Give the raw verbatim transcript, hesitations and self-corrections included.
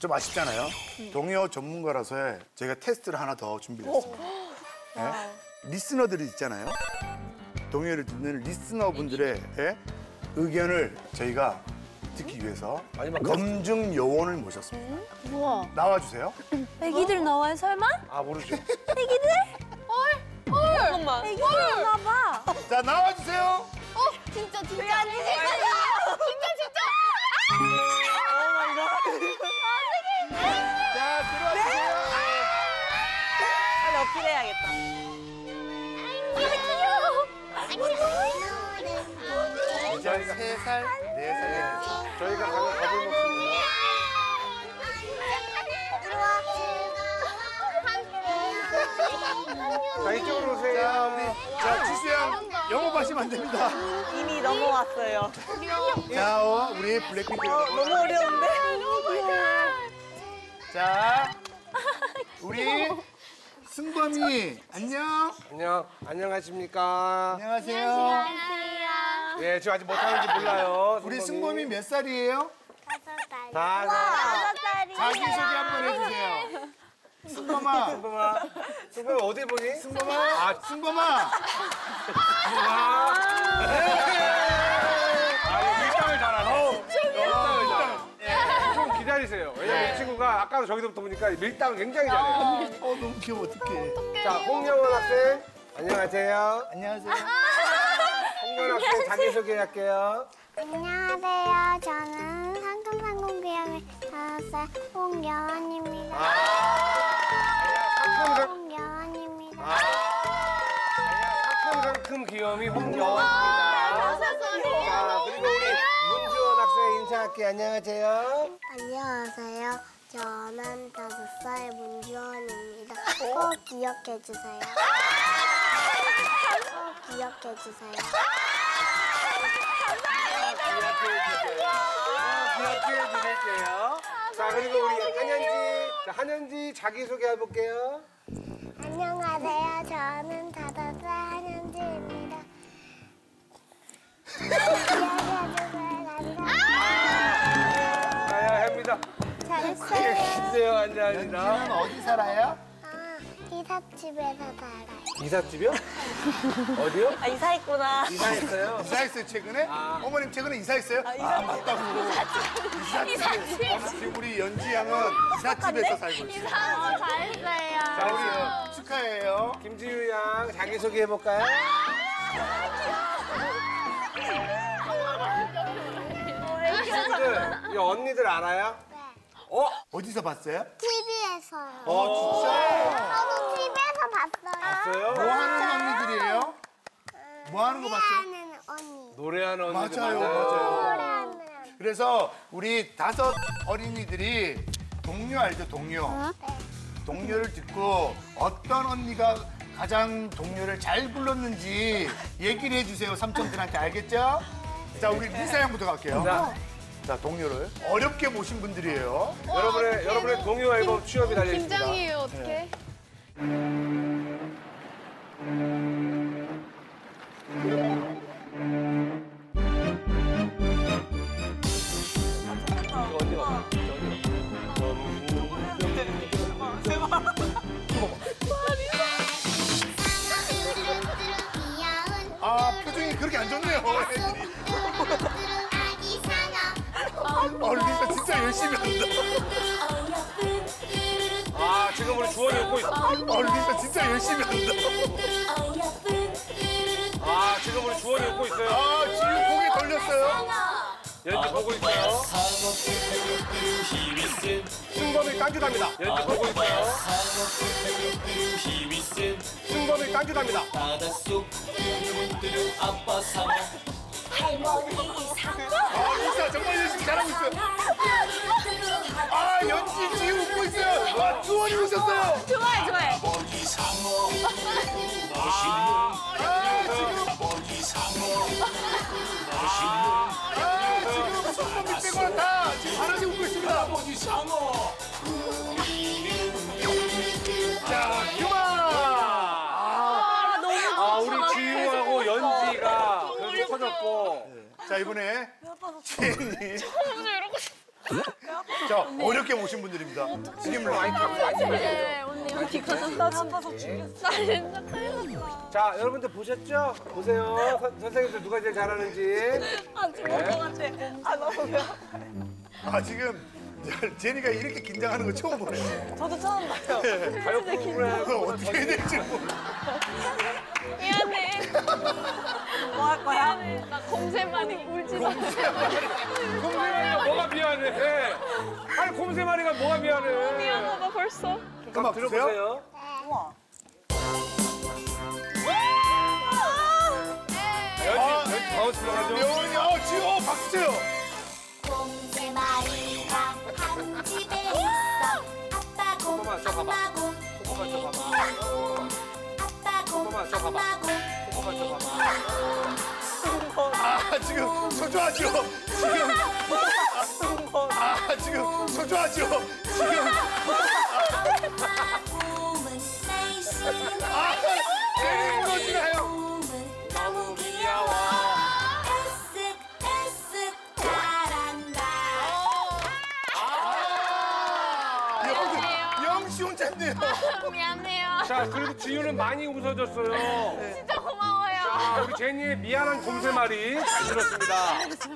좀 아쉽잖아요. 동요 전문가라서 제가 테스트를 하나 더 준비했습니다. 네? 리스너들이 있잖아요. 동요를 듣는 리스너분들의 예? 의견을 저희가 듣기 위해서 검증 요원을 모셨습니다. 우와. 나와주세요. 애기들 나와요, 설마? 아 모르죠. 애기들? 헐! 헐! 잠깐만. 애기들 나봐. 자, 나와주세요. 어, 진짜, 진짜. 왜 안 되지? 진짜, 진짜. 자, 들어와주세요. 빨리 어필해야겠다. 이제 세 살, 네 살. 저희가 가면 밥을 먹습니다. 자 이쪽으로 오세요. 자, 우리 자 지수 양 영업하시면 안 됩니다. 이미 넘어왔어요. 자, 어, 우리 블랙핑크 여러분. 너무 어려운데? 자, 우리 승범이 안녕. 안녕. 안녕하십니까. 안녕하세요. 예, 지금 아직 못하는지 몰라요. 우리 승범이 몇 살이에요? 다. 다섯 살이에요. 자기소개 한번 해주세요. 승범아. 승범아. 승범아 어디 보니? 승범아. 아, 승범아. 아, 아 밀당을 잘하네. 밀당을 잘해. 좀 기다리세요. 왜냐면 이 친구가 아까도 저기서부터 보니까 밀당을 굉장히 잘해요. 어, 너무 귀여워, 어떡해. 자, 홍영원 학생. 안녕하세요. 안녕하세요. 홍영원 학생 자기소개할게요. 안녕하세요. 저는 상금상공기업의 다섯 살 홍여원입니다. 홍여원입니다. 상큼상큼 귀염이 홍여원입니다. 자, 그리고 우리 문주원 학생 인사할게요. 안녕하세요. 안녕하세요. 저는 다섯 살 문주원입니다. 꼭 기억해 주세요. 꼭 기억해 주세요. 기억해 드릴게요. 자, 그리고 우리 한현지. 자, 한현지 자기소개 해볼게요. 안녕하세요. 저는 다섯 살 한현지입니다. 아야, 합니다. 잘했어요. 주세요, 앉아있나. 연지는 어디 살아요? 아, 이삿집에서 살아요. 이삿집이요? 어디요? 아, 이사했구나. 이사했어요? 이사했어요, 최근에? 아. 어머님 최근에 이사했어요? 아, 이삿집. 맞다고. 이삿집. 어, 지금 우리 연지 양은 이삿집에서 살고 있어요. 아, 잘했어요. 자, 우리 축하해요. 김지유 양 자기소개 해볼까요? 친구들, 이 언니들 알아요? 네. 어? 어디서 봤어요? 티비에서요. 어, 진짜? 저도 티비에서 봤어요. 봤어요? 뭐 하는 언니들이에요? 뭐 하는 거 봤어요? 노래하는 언니. 노래하는 언니들 맞아요, 맞아요. 노래하는 언니. 그래서 우리 다섯 어린이들이 동요 알죠, 동요? 네. 동요를 듣고 어떤 언니가 가장 동요를 잘 불렀는지 얘기를 해주세요, 삼촌들한테. 알겠죠? 자, 우리 리사 양부터 갈게요. 자. 자, 동요를. 어렵게 모신 분들이에요. 여러분의, 여러분의 동요 앨범 취업이 달려있습니다. 긴장해요, 어떡해. 이거 언니가. 아, 표정이 그렇게 안 좋네요, 애들이. 어, 리사 진짜 열심히 한다. 아, 지금 우리 주원이 웃고 있어. 어, 리사 진짜 열심히 한다. 아, 지금 우리 주원이 웃고 있어요. 아, 지금 고개 돌렸어요. 연지 보고 있어요. 승범이 딴짓합니다. 연지 보고 있어요. 승범이 딴짓합니다. 아, 리사 정말 열심히 잘하고 있어요. 아, 연지 지금 웃고 있어요. 와, 주원이 웃었어요. 좋아해, 좋아해. 아, 지금 아, 지금 손목이 빼고 다 지금 하나씩 웃고 있습니다. 자, 그만. 아, 우리 지유하고 연지가 그래도 터졌고. 자, 이번에 채인이. 자, 어렵게 모신 분들입니다. 지금 라이트. 네, 언니 어디 가서 나 진짜 죽였어. 나 진짜 큰일 났어. 자, 여러분들 보셨죠? 보세요. 선, 선생님들 누가 제일 잘하는지. 아 죽을 것 같아. 아 너무 배워. 아, 지금 제니가 이렇게 긴장하는 거 처음 보네. 저도 처음 봐요. 가요 프로그램. 그거 어떻게 해야 될지 몰라. 미안해. 뭐 할 거야? 미안해. 나 곰새만이 울지 마. 곰새마리가 뭐가 미안해? 아니, 곰새마리가 뭐가 미안해? 미안하다 벌써. 음악 주세요. 들어보세요. 우와. 연지, 연지 바운스 들어가죠? 명훈이, 어, 지금, 어, 박수 쳐요. 곰새마리가 한 집에 있어. 아빠 곰, 잠깐만, 저 봐봐. 엄마 곰, 잠깐만, 저 봐봐. 아빠 곰, 잠깐만, 저 봐봐. 엄마 곰. 잠깐만, 저 봐봐. 아, 지금 초조하죠? 지금. 아, 지금 초조하죠? 지금. 곰은 날씬해. 아, 제니 무너지나요? 곰은 너무 귀여워. 에쓱 에쓱 잘한다. 영, 영씨 혼자인데요. 미안해요. 자, 그래도 지유는 많이 웃어줬어요. 진짜 고마워요. 자, 우리 제니의 미안한 곰새마리 잘 들었습니다.